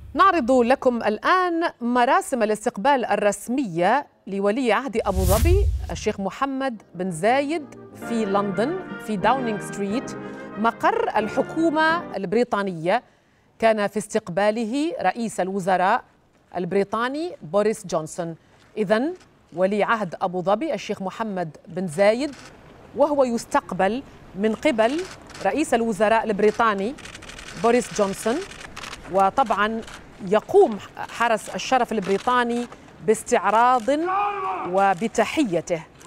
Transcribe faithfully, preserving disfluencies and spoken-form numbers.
نعرض لكم الآن مراسم الاستقبال الرسمية لولي عهد أبو ظبي الشيخ محمد بن زايد في لندن في داونينغ ستريت مقر الحكومة البريطانية. كان في استقباله رئيس الوزراء البريطاني بوريس جونسون. إذن ولي عهد أبو ظبي الشيخ محمد بن زايد وهو يستقبل من قبل رئيس الوزراء البريطاني بوريس جونسون، وطبعا يقوم حرس الشرف البريطاني باستعراض وبتحيته.